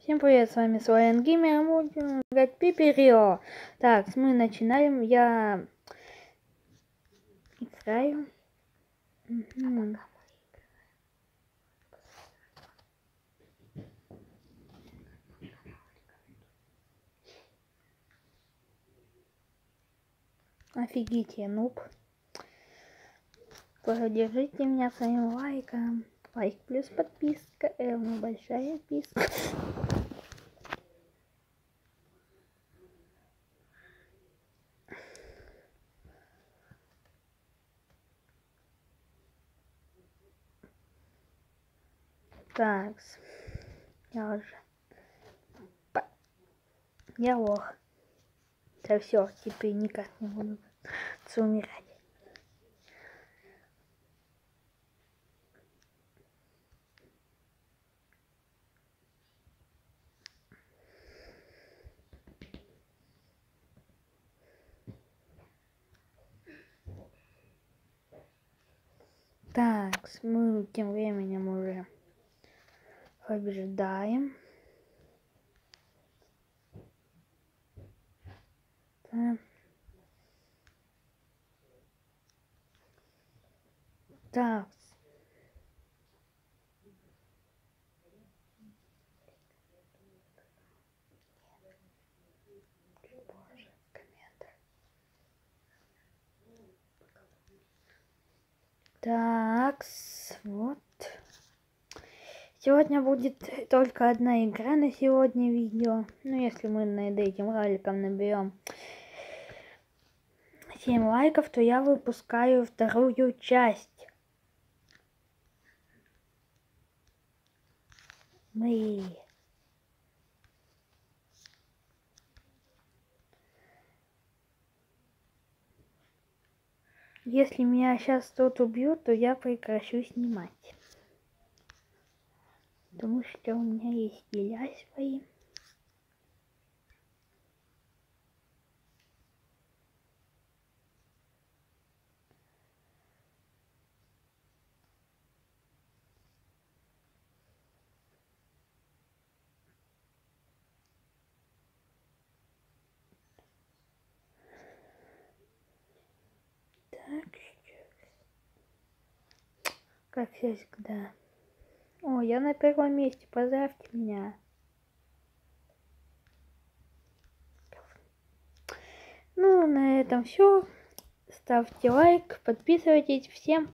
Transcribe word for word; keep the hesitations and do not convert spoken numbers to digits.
Всем привет, с вами Слоян Геймер, мы будем играть Пиперио. Так, мы начинаем, я играю. Угу. Офигеть, я нуб. Поддержите меня своим лайком. Лайк плюс подписка, равно большая подписка. Так, я уже... Я лох. Да все, теперь никак не буду умирать. Так, мы тем временем уже побеждаем. Да. Так. Так, вот. Сегодня будет только одна игра на сегодня видео. Ну, если мы над этим роликом наберем семь лайков, то я выпускаю вторую часть. Мы. Если меня сейчас тут убьют, то я прекращу снимать. Потому что у меня есть деля свои. Так, как всегда. О, я на первом месте, поздравьте меня. Ну, на этом все. Ставьте лайк, подписывайтесь. Всем